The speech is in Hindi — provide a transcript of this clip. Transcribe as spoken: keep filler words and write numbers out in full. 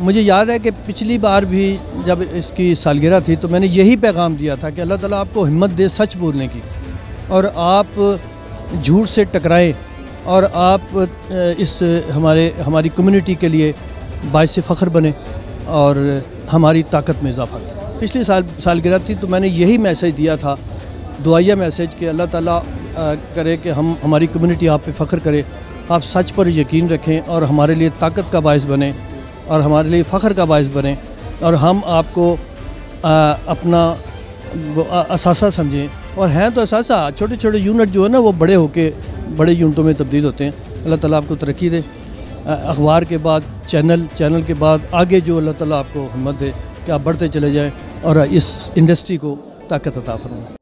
मुझे याद है कि पिछली बार भी जब इसकी सालगिरह थी तो मैंने यही पैगाम दिया था कि अल्लाह ताला आपको हिम्मत दे सच बोलने की, और आप झूठ से टकराएं, और आप इस हमारे हमारी कम्युनिटी के लिए बाइस फ़ख्र बने और हमारी ताकत में इजाफ़ा करें। पिछली साल सालगिरह थी तो मैंने यही मैसेज दिया था, दुआया मैसेज, कि अल्लाह ताला करे कि हम हमारी कम्युनिटी आप पे फ़ख्र करे, आप सच पर यकीन रखें और हमारे लिए ताकत का बायस बने और हमारे लिए फ़ख्र का बायस बने, और हम आपको आ, अपना वो असासा समझें। और हैं तो असासा, छोटे छोटे यूनिट जो है ना वो बड़े होके बड़े यूनिटों में तब्दील होते हैं। अल्लाह ताला आपको तरक्की दे। अखबार के बाद चैनल, चैनल के बाद आगे जो अल्लाह ताला आपको हिम्मत दे कि आप बढ़ते चले जाएँ और इस इंडस्ट्री को ताकत अता फरमाएं।